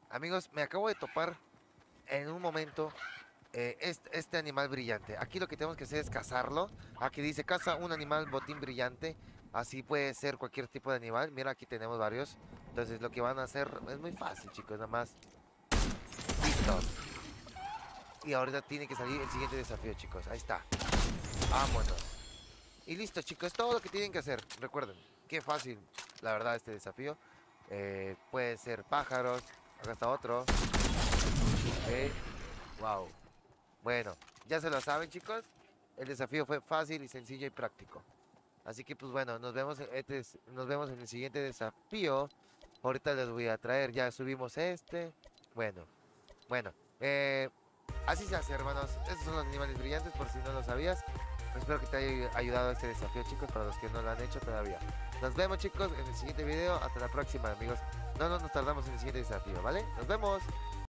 Amigos, me acabo de topar en un momento este animal brillante. Aquí lo que tenemos que hacer es cazarlo. Aquí dice caza un animal botín brillante. Así puede ser cualquier tipo de animal. Mira, aquí tenemos varios. Entonces lo que van a hacer es muy fácil, chicos. Nada más. Listo. Y ahorita tiene que salir el siguiente desafío, chicos. Ahí está. Vámonos. Y listo, chicos. Es todo lo que tienen que hacer. Recuerden, qué fácil, la verdad, este desafío. Puede ser pájaros. Acá está otro. Ok. Wow. Bueno, ya se lo saben, chicos. El desafío fue fácil y sencillo y práctico. Así que pues bueno, nos vemos en el siguiente desafío. Ahorita les voy a traer, ya subimos este. Bueno, bueno. Así se hace, hermanos. Estos son los animales brillantes, por si no lo sabías. Espero que te haya ayudado este desafío, chicos, para los que no lo han hecho todavía. Nos vemos, chicos, en el siguiente video. Hasta la próxima, amigos. No nos tardamos en el siguiente desafío, ¿vale? Nos vemos.